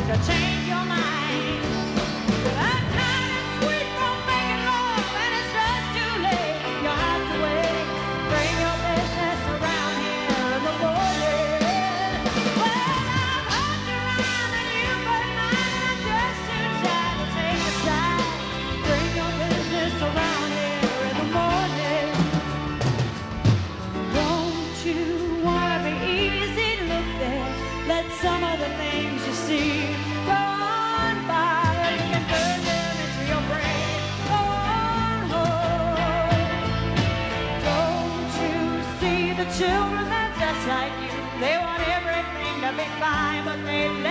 to change your mind. That time is sweet from making love, and it's just too late. You have to wait. Bring your business around here in the morning. Well, I've hopped around and you but mine. I'm just too shy to take a side. Bring your business around here in the morning. Don't you wanna be easy? Look there. Let some of the things you see go on by. You can burn them into your brain. Go on home. Don't you see the children? They're just like you. They want everything to be fine, but they